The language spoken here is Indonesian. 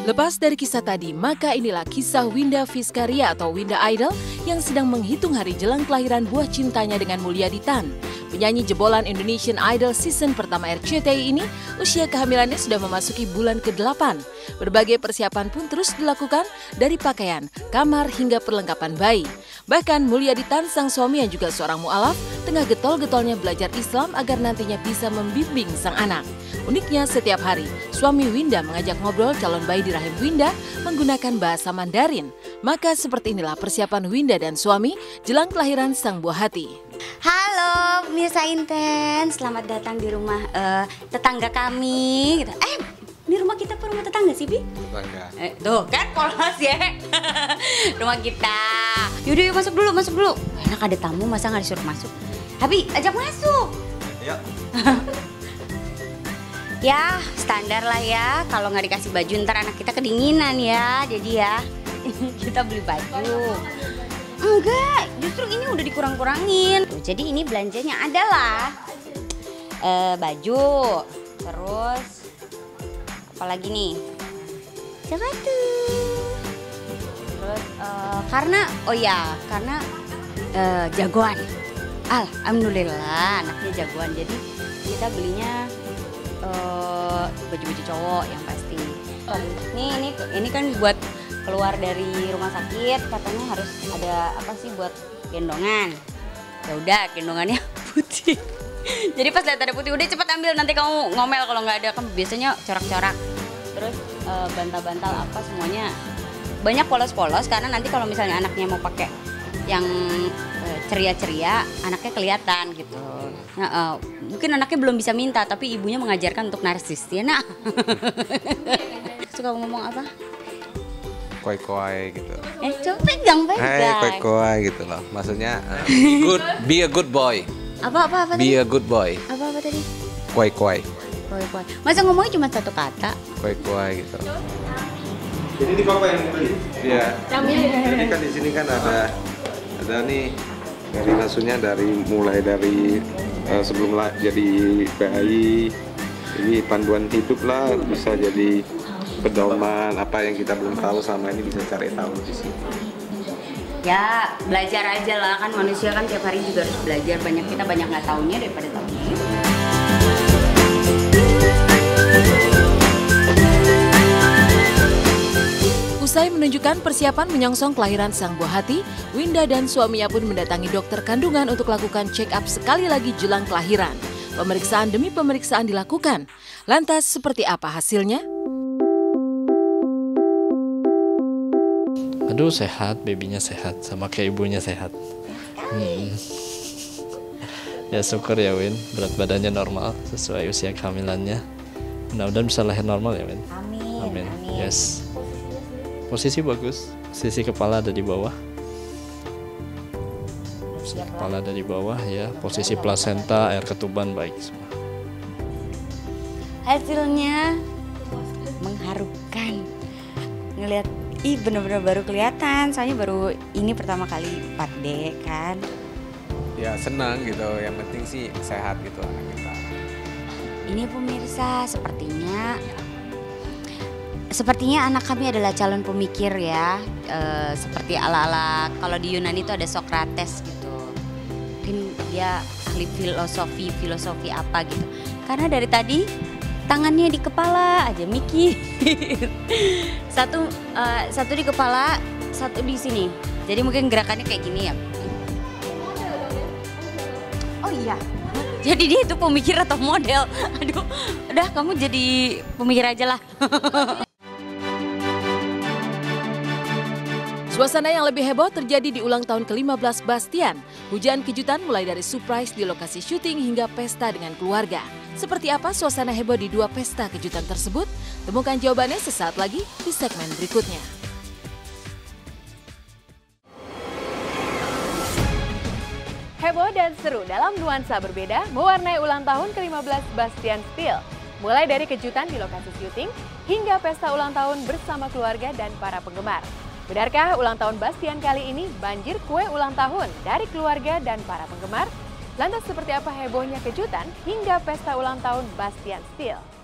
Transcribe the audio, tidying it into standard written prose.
Lepas dari kisah tadi, maka inilah kisah Winda Fiskaria atau Winda Idol yang sedang menghitung hari jelang kelahiran buah cintanya dengan Mulyadi Tan. Penyanyi jebolan Indonesian Idol season pertama RCTI ini, usia kehamilannya sudah memasuki bulan ke-8. Berbagai persiapan pun terus dilakukan dari pakaian, kamar hingga perlengkapan bayi. Bahkan Mulyadi Tan, sang suami yang juga seorang mu'alaf, tengah getol-getolnya belajar Islam agar nantinya bisa membimbing sang anak. Uniknya setiap hari, suami Winda mengajak ngobrol calon bayi di rahim Winda menggunakan bahasa Mandarin. Maka seperti inilah persiapan Winda dan suami jelang kelahiran sang buah hati. Halo pemirsa Inten, selamat datang di rumah tetangga kami. Ini rumah kita apa rumah tetangga sih, Bi? Tetangga. Tuh kan polos ya. Rumah kita. Yaudah yuk masuk dulu. Enak ada tamu, masa nggak disuruh masuk? Abi, ajak masuk. Yuk. Ya, standar lah ya. Kalau nggak dikasih baju ntar anak kita kedinginan ya. Jadi ya, kita beli baju. Enggak, justru ini udah dikurang-kurangin. Jadi ini belanjanya adalah baju, terus apalagi nih? Sepatu. Terus karena jagoan. Alhamdulillah anaknya jagoan. Jadi kita belinya baju-baju cowok yang pasti. Ini kan buat keluar dari rumah sakit katanya harus ada apa sih buat gendongan. Ya udah gendongannya putih. Jadi pas lihat ada putih udah cepet ambil, nanti kamu ngomel kalau nggak ada, kan biasanya corak-corak. Terus bantal-bantal apa semuanya banyak polos-polos karena nanti kalau misalnya anaknya mau pakai yang ceria-ceria anaknya kelihatan gitu. Mungkin anaknya belum bisa minta tapi ibunya mengajarkan untuk narsis ya nak. Suka ngomong apa? Koi-koi gitu. Coba pegang. Koi-koi gitu loh. Maksudnya be a good boy. Apa Be tadi? a good boy. Apa tadi? Koi-koi. Koi. Masa ngomongnya cuma satu kata? Koi-koi gitu. Jadi di apa yang beli? Iya. Jadi kan di sini kan ada nih dari maksudnya mulai dari sebelum jadi bayi. Jadi panduan hidup lah, bisa jadi pedoman apa yang kita belum tahu sama ini bisa cari tahu di sini. Ya belajar aja lah, kan manusia kan tiap hari juga harus belajar. Kita banyak nggak taunya daripada taunya. Usai menunjukkan persiapan menyongsong kelahiran sang buah hati, Winda dan suaminya pun mendatangi dokter kandungan untuk lakukan check up sekali lagi jelang kelahiran. Pemeriksaan demi pemeriksaan dilakukan. Lantas seperti apa hasilnya? Aduh sehat, babynya sehat, sama kayak ibunya sehat. Ya syukur ya Win, berat badannya normal sesuai usia kehamilannya. Mudah-mudahan bisa lahir normal ya Win. Amin. Yes. Posisi bagus, sisi kepala ada di bawah. Kepala ada di bawah ya, posisi plasenta, air ketuban baik semua. Hasilnya mengharukan. Ngelihat bener-bener baru kelihatan, soalnya baru ini pertama kali 4D kan. Ya senang gitu, yang penting sih sehat gitu anak kita. Ini pemirsa, sepertinya anak kami adalah calon pemikir ya. Seperti ala-ala kalau di Yunani itu ada Socrates gitu. Mungkin dia ahli filosofi apa gitu. Karena dari tadi tangannya di kepala aja mikir. Satu di kepala, satu di sini. Jadi mungkin gerakannya kayak gini ya. Oh iya. Jadi dia itu pemikir atau model. Aduh, udah kamu jadi pemikir aja lah. Suasana yang lebih heboh terjadi di ulang tahun ke-15 Bastian. Hujan kejutan mulai dari surprise di lokasi syuting hingga pesta dengan keluarga. Seperti apa suasana heboh di dua pesta kejutan tersebut? Temukan jawabannya sesaat lagi di segmen berikutnya. Heboh dan seru dalam nuansa berbeda mewarnai ulang tahun ke-15 Bastian Steel. Mulai dari kejutan di lokasi syuting hingga pesta ulang tahun bersama keluarga dan para penggemar. Benarkah ulang tahun Bastian kali ini banjir kue ulang tahun dari keluarga dan para penggemar? Lantas seperti apa hebohnya kejutan hingga pesta ulang tahun Bastian Steel?